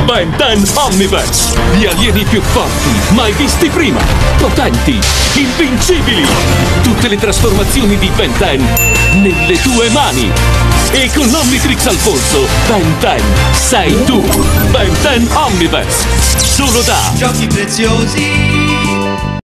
Ben 10 Omniverse! Gli alieni più forti, mai visti prima! Potenti, invincibili! Tutte le trasformazioni di Ben 10 nelle tue mani! E con l'Omnitrix al polso, Ben 10 sei tu! Ben 10 Omniverse! Solo da Giochi preziosi